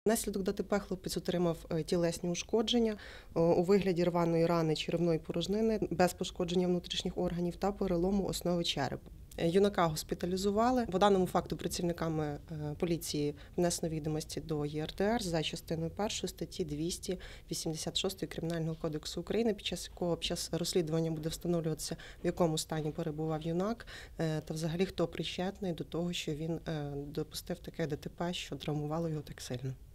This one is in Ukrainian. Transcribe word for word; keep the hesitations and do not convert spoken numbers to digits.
Внаслідок ДТП хлопець отримав тілесні ушкодження у вигляді рваної рани черевної порожнини без пошкодження внутрішніх органів та перелому основи черепа. Юнака госпіталізували. По даному факту працівниками поліції внесено відомості до Є Ер Де Ер за частиною першої статті двісті вісімдесят шість Кримінального кодексу України, під час якого під час розслідування буде встановлюватися, в якому стані перебував юнак та взагалі хто причетний до того, що він допустив таке ДТП, що травмувало його так сильно.